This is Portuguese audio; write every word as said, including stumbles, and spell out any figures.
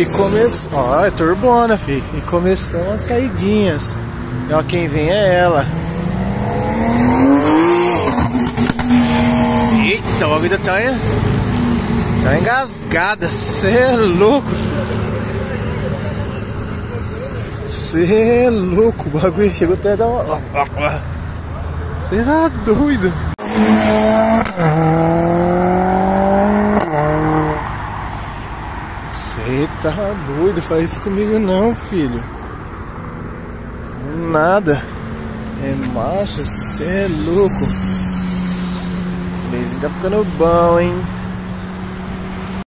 E começou, ó, é turbona, fi. E começou as saidinhas. E ó, quem vem é ela. Eita, a vida tá, tá engasgada. Cê é louco. Cê é louco. O bagulho chegou até a dar uma... Cê tá doido. Cê tá doido. Faz isso comigo não, filho. Nada. É macho, cê é louco. O Benzinho tá ficando bom, hein?